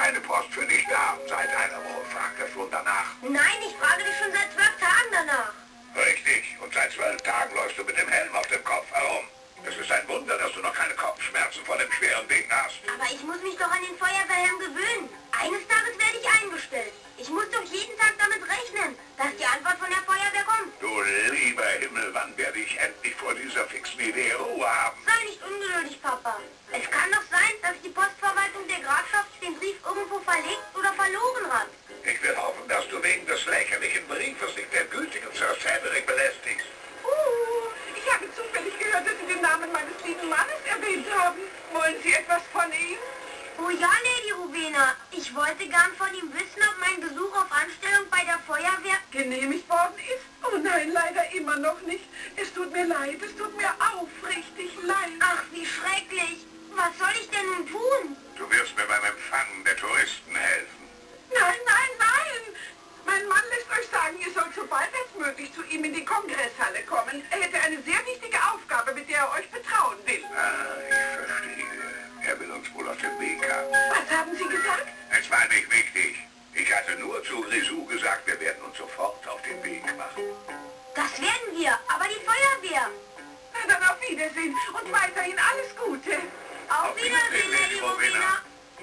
keine Post für dich da. Seit einer Woche fragt er schon danach. Nein, ich frage dich schon seit 12 Tagen danach. Richtig. Und seit 12 Tagen läufst du mit dem Helm auf dem Kopf herum. Es ist ein Wunder, dass du noch keine Kopfschmerzen vor dem schweren Ding hast. Aber ich muss mich doch an den Feuerwehrhelm gewöhnen. Eines Tages werde ich eingestellt. Ich muss doch jeden Tag damit rechnen, dass die Antwort von der Feuerwehr kommt. Du lieber Himmel, wann werde ich endlich vor dieser fixen Idee Ruhe haben? Sei nicht ungeduldig, Papa. Es kann doch sein, dass die Postverwaltung der Grafschaft den Brief irgendwo verlegt oder verloren hat. Ich will hoffen, dass du wegen des lächerlichen Briefes nicht den gütigen Sir Cedric belästigst. Ich habe zufällig gehört, dass Sie den Namen meines lieben Mannes erwähnt haben. Wollen Sie etwas von ihm? Oh ja, Lady Rowena. Ich wollte gern von ihm wissen, ob mein Besuch auf Anstellung bei der Feuerwehr Genehmigt worden ist? Oh nein, leider immer noch nicht. Es tut mir leid, es tut mir aufrichtig leid. Ach, wie schrecklich. Was soll ich denn nun tun? Du wirst mir beim Empfangen der Touristen helfen. Nein, nein, nein! Mein Mann lässt euch sagen, ihr sollt so bald als möglich zu ihm in die Kongresshalle kommen. Er hätte eine sehr wichtige Aufgabe, mit der er euch betrauen will. Ah, ich verstehe. Er will uns wohl auf den Weg haben. Was haben Sie gesagt? Es war nicht wichtig. Ich hatte nur zu Grisou gesagt, wir werden uns sofort auf den Weg machen. Das werden wir, aber die Feuerwehr. Na dann auf Wiedersehen und weiterhin alles Gute. Auf Wiedersehen, Lady Rowena.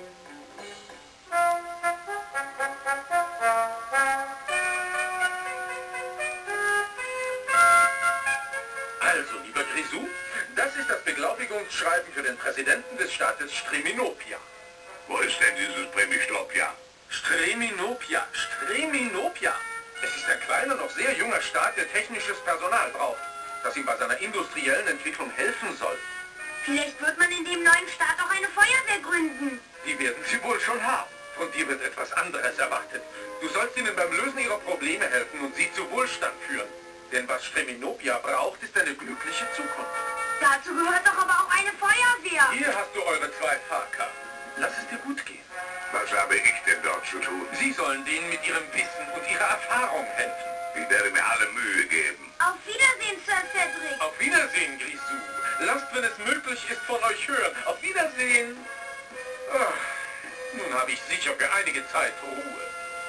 Also, lieber Grisou, das ist das Beglaubigungsschreiben für den Präsidenten des Staates Streminopia. Wo ist denn dieses Premistopia? Streminopia, Streminopia. Es ist ein kleiner, noch sehr junger Staat, der technisches Personal braucht, das ihm bei seiner industriellen Entwicklung helfen soll. Vielleicht wird man in dem neuen Staat auch eine Feuerwehr gründen. Die werden sie wohl schon haben. Von dir wird etwas anderes erwartet. Du sollst ihnen beim Lösen ihrer Probleme helfen und sie zu Wohlstand führen. Denn was Streminopia braucht, ist eine glückliche Zukunft. Dazu gehört doch aber auch eine Feuerwehr. Hier hast du eure 2 Fahrkarten. Lass es dir gut gehen. Was habe ich denn dort zu tun? Sie sollen denen mit ihrem Wissen und ihrer Erfahrung helfen. Ich werde mir alle Mühe geben. Auf Wiedersehen, Sir Cedric. Auf Wiedersehen, Grisou. Lasst, wenn es möglich ist, von euch hören. Auf Wiedersehen. Ach, nun habe ich sicher für einige Zeit Ruhe.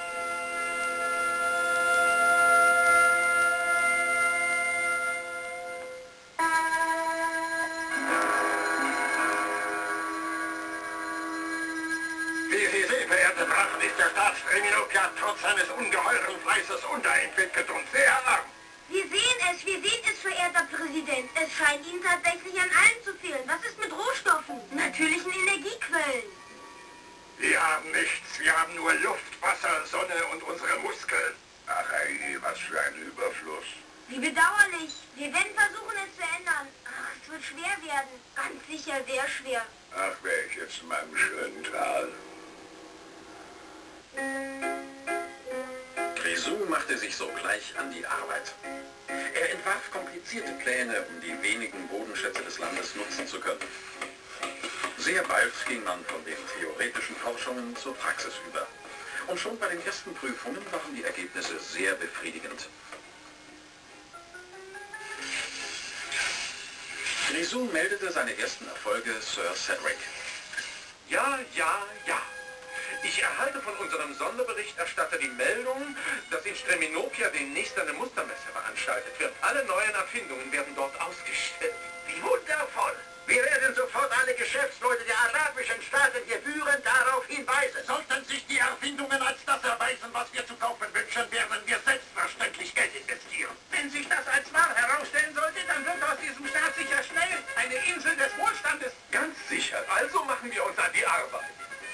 Wie Sie sehen, verehrte Drachen, ist der Staat Streminopia trotz seines ungeheuren Fleißes unterentwickelt und sehr arm. Wir sehen es, verehrter Präsident. Es scheint Ihnen tatsächlich an allem zu fehlen. Was ist mit Rohstoffen? Natürlichen Energiequellen. Wir haben nichts, wir haben nur Luft, Wasser, Sonne und unsere Muskeln. Ach ey, was für ein Überfluss. Wie bedauerlich. Wir werden versuchen, es zu ändern. Ach, es wird schwer werden. Ganz sicher sehr schwer. Ach, wäre ich jetzt in meinem schönen Tal. Grisou machte sich sogleich an die Arbeit. Er entwarf komplizierte Pläne, um die wenigen Bodenschätze des Landes nutzen zu können. Sehr bald ging man von den theoretischen Forschungen zur Praxis über. Und schon bei den ersten Prüfungen waren die Ergebnisse sehr befriedigend. Grisou meldete seine ersten Erfolge Sir Cedric. Ja, ja, ja. Ich erhalte von unserem Sonderberichterstatter die Meldung, dass in Streminopia demnächst eine Mustermesse veranstaltet wird. Alle neuen Erfindungen werden dort ausgestellt. Wie wundervoll! Wir werden sofort alle Geschäftsleute der arabischen Staaten gebührend darauf hinweisen. Sollten sich die Erfindungen als das erweisen, was wir zu kaufen wünschen, werden wir selbstverständlich Geld investieren. Wenn sich das als wahr herausstellen sollte, dann wird aus diesem Staat sicher schnell eine Insel des Wohlstandes. Ganz sicher. Also machen wir uns an die Arbeit.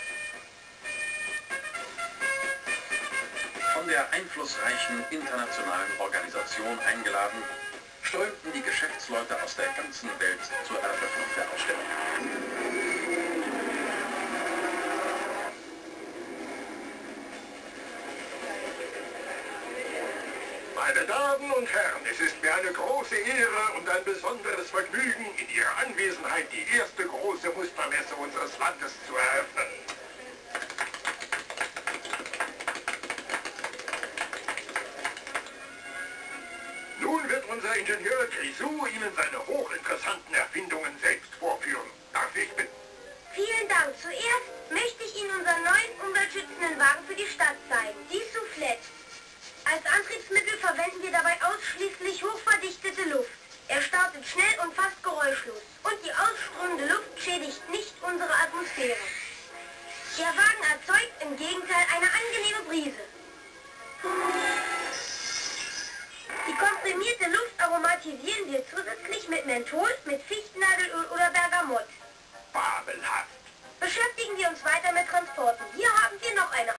Von der einflussreichen internationalen Organisation eingeladen, strömten die Geschäftsleute aus der ganzen Welt zur Eröffnung der Ausstellung. Meine Damen und Herren, es ist mir eine große Ehre und ein besonderes Vergnügen, in Ihrer Anwesenheit die erste große Mustermesse unseres Landes zu eröffnen. Nun wird unser Ingenieur Grisou Ihnen seine hochinteressanten Erfindungen selbst vorführen. Darf ich bitten? Vielen Dank. Zuerst möchte ich Ihnen unseren neuen passenden Wagen für die Stadt zeigen. Die Soufflette. Als Antriebsmittel verwenden wir dabei ausschließlich hochverdichtete Luft. Er startet schnell und fast geräuschlos. Und die ausströmende Luft schädigt nicht unsere Atmosphäre. Der Wagen erzeugt im Gegenteil eine angenehme Brise. Die komprimierte Luft aromatisieren wir zusätzlich mit Menthol, mit Fichtennadelöl oder Bergamott. Fabelhaft. Beschäftigen wir uns weiter mit Transporten. Hier haben wir noch eine